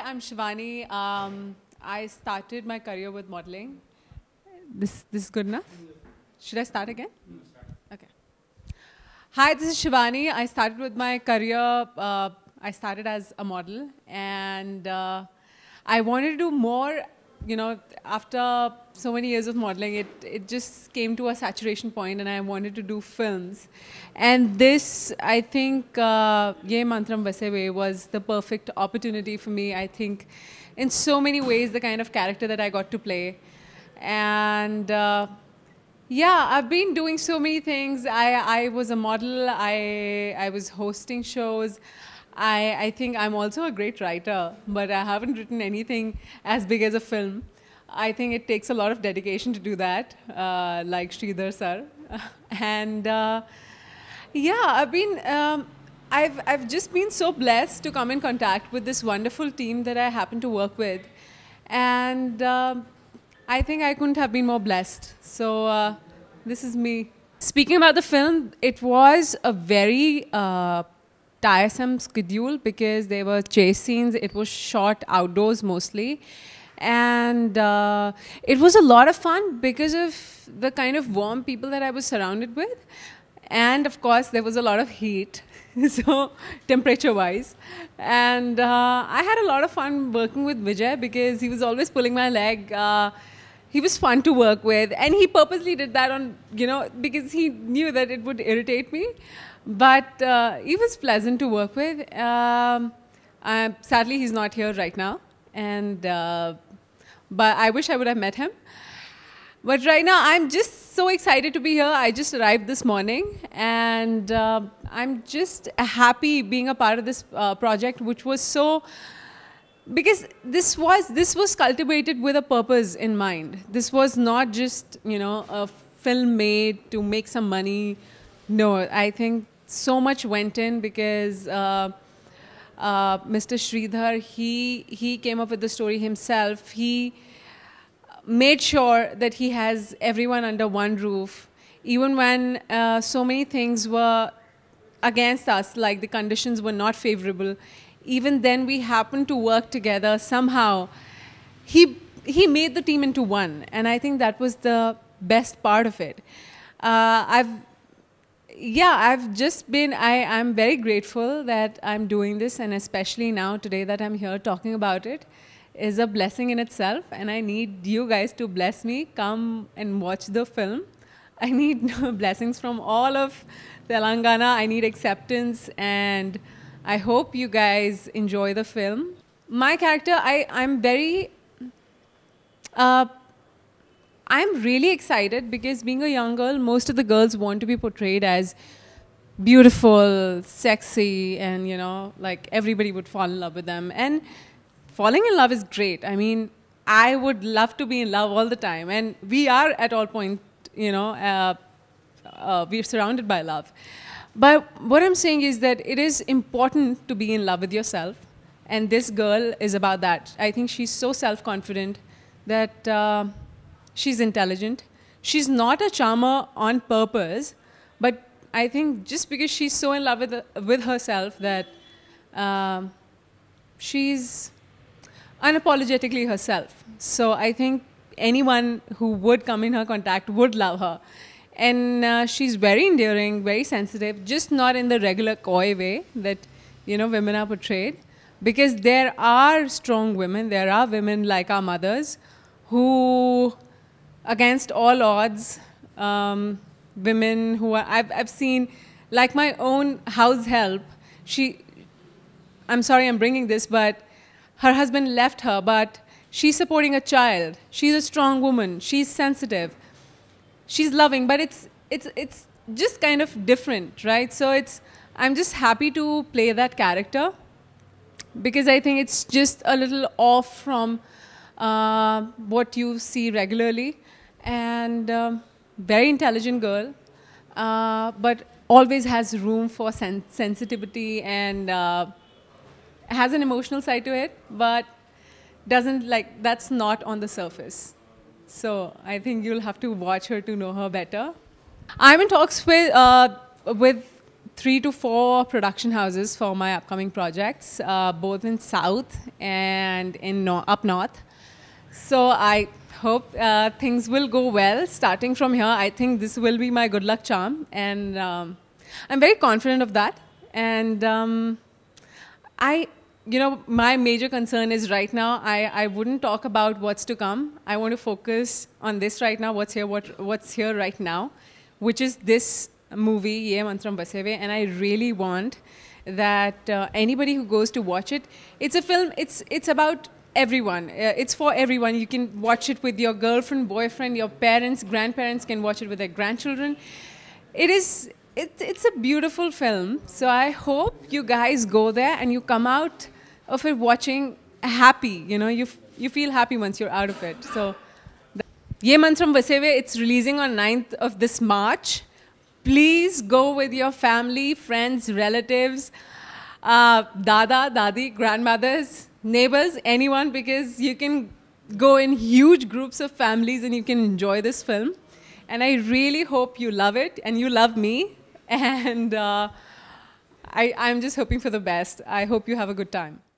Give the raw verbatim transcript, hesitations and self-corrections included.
I'm Shivani. Um, I started my career with modeling. This, this is good enough? Should I start again? Okay. Hi, this is Shivani. I started with my career, uh, I started as a model, and uh, I wanted to do more. You know, after so many years of modeling, it, it just came to a saturation point, and I wanted to do films. And this, I think, uh, Ye Mantram Vasewe was the perfect opportunity for me, I think, in so many ways, the kind of character that I got to play. And uh, yeah, I've been doing so many things. I, I was a model, I, I was hosting shows. I, I think I'm also a great writer, but I haven't written anything as big as a film. I think it takes a lot of dedication to do that, uh, like Sridhar sir. And uh, yeah, I've been, um, I've, I've just been so blessed to come in contact with this wonderful team that I happen to work with. And uh, I think I couldn't have been more blessed. So uh, this is me. Speaking about the film, it was a very uh, tiresome schedule because there were chase scenes. It was shot outdoors mostly. And uh, it was a lot of fun because of the kind of warm people that I was surrounded with. And of course, there was a lot of heat, so temperature-wise. And uh, I had a lot of fun working with Vijay because he was always pulling my leg. Uh, he was fun to work with. And he purposely did that on, you know, because he knew that it would irritate me. But uh, he was pleasant to work with. Um, uh, sadly, he's not here right now. And, uh, but I wish I would have met him. But right now, I'm just so excited to be here. I just arrived this morning. And uh, I'm just happy being a part of this uh, project, which was so... Because this was, this was cultivated with a purpose in mind. This was not just, you know, a film made to make some money. No, I think so much went in because uh, uh, Mister Sridhar, he, he came up with the story himself. He made sure that he has everyone under one roof, even when uh, so many things were against us, like the conditions were not favorable. Even then, we happened to work together somehow. He, he made the team into one, and I think that was the best part of it. Uh, I've Yeah, I've just been, I, I'm very grateful that I'm doing this, and especially now, today that I'm here talking about it, is a blessing in itself, and I need you guys to bless me. Come and watch the film. I need blessings from all of Telangana. I need acceptance, and I hope you guys enjoy the film. My character, I, I'm very... Uh, I'm really excited because being a young girl, most of the girls want to be portrayed as beautiful, sexy, and, you know, like everybody would fall in love with them. And falling in love is great. I mean, I would love to be in love all the time. And we are at all points, you know, uh, uh, we're surrounded by love. But what I'm saying is that it is important to be in love with yourself. And this girl is about that. I think she's so self-confident that... Uh, She's intelligent. She's not a charmer on purpose, but I think just because she's so in love with, the, with herself that um, she's unapologetically herself. So I think anyone who would come in her contact would love her. And uh, she's very endearing, very sensitive, just not in the regular coy way that, you know, women are portrayed. Because there are strong women, there are women like our mothers who... against all odds, um, women who are, I've, I've seen, like my own house help, she, I'm sorry I'm bringing this, but her husband left her, but she's supporting a child. She's a strong woman. She's sensitive. She's loving, but it's, it's, it's just kind of different, right? So it's, I'm just happy to play that character because I think it's just a little off from uh, what you see regularly. And um, very intelligent girl, uh, but always has room for sen sensitivity and uh, has an emotional side to it, but doesn't like, that's not on the surface. So I think you'll have to watch her to know her better. I'm in talks with, uh, with three to four production houses for my upcoming projects, uh, both in South and in no up North. So I hope uh, things will go well. Starting from here, I think this will be my good luck charm. And um, I'm very confident of that. And um, I, you know, my major concern is right now, I, I wouldn't talk about what's to come. I want to focus on this right now, what's here, what, what's here right now, which is this movie, Ye Mantram Vaseve. And I really want that uh, anybody who goes to watch it, it's a film, it's, it's about everyone. Uh, it's for everyone. You can watch it with your girlfriend, boyfriend, your parents, grandparents can watch it with their grandchildren. It is, it, it's a beautiful film. So I hope you guys go there and you come out of it watching happy. You know, you, you feel happy once you're out of it. So, Ye Mantram Vaseve, it's releasing on ninth of this March. Please go with your family, friends, relatives, uh, dada, dadi, grandmothers, neighbors, anyone, because you can go in huge groups of families and you can enjoy this film. And I really hope you love it and you love me. And uh, I, I'm just hoping for the best. I hope you have a good time.